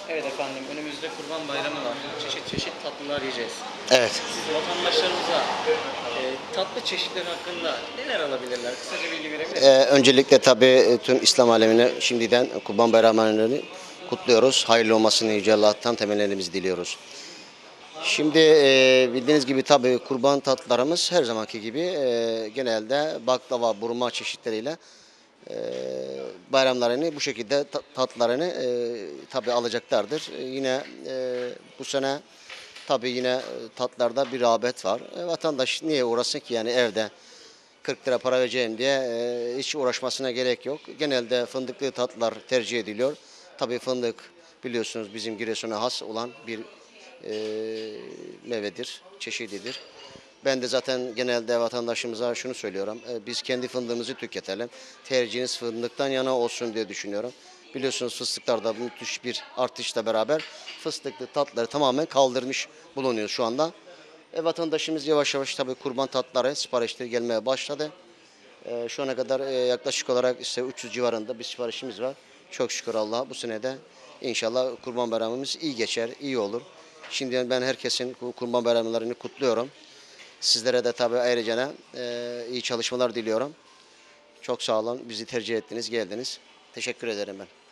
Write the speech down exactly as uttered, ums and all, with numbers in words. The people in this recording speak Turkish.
Evet efendim, önümüzde Kurban Bayramı var. Çeşit çeşit tatlılar yiyeceğiz. Evet. Siz vatandaşlarımıza e, tatlı çeşitleri hakkında neler alabilirler? Kısaca bilgi verebilir misiniz? Ee, öncelikle tabii e, tüm İslam alemine şimdiden Kurban Bayramı'nı kutluyoruz. Hayırlı olmasını Yüce Allah'tan temellerimizi diliyoruz. Şimdi e, bildiğiniz gibi tabii kurban tatlılarımız her zamanki gibi e, genelde baklava, burma çeşitleriyle e, bayramlarını bu şekilde ta- tatlılarını e, tabii alacaklardır. E, yine e, bu sene tabii yine e, tatlılarda bir rağbet var. E, vatandaş niye uğraşsın ki yani evde kırk lira para vereceğim diye e, hiç uğraşmasına gerek yok. Genelde fındıklı tatlılar tercih ediliyor. Tabii fındık biliyorsunuz bizim Giresun'a has olan bir e, meyvedir, çeşididir. Ben de zaten genelde vatandaşımıza şunu söylüyorum. E, biz kendi fındığımızı tüketelim. Tercihiniz fındıktan yana olsun diye düşünüyorum. Biliyorsunuz fıstıklarda müthiş bir artışla beraber fıstıklı tatları tamamen kaldırmış bulunuyor şu anda. E, vatandaşımız yavaş yavaş tabii kurban tatları siparişleri gelmeye başladı. E, şu ana kadar e, yaklaşık olarak işte üç yüz civarında bir siparişimiz var. Çok şükür Allah'a bu sene de inşallah kurban bayramımız iyi geçer, iyi olur. Şimdiden ben herkesin bu kurban bayramlarını kutluyorum. Sizlere de tabii ayrıca e, iyi çalışmalar diliyorum. Çok sağ olun, bizi tercih ettiniz, geldiniz. Teşekkür ederim ben.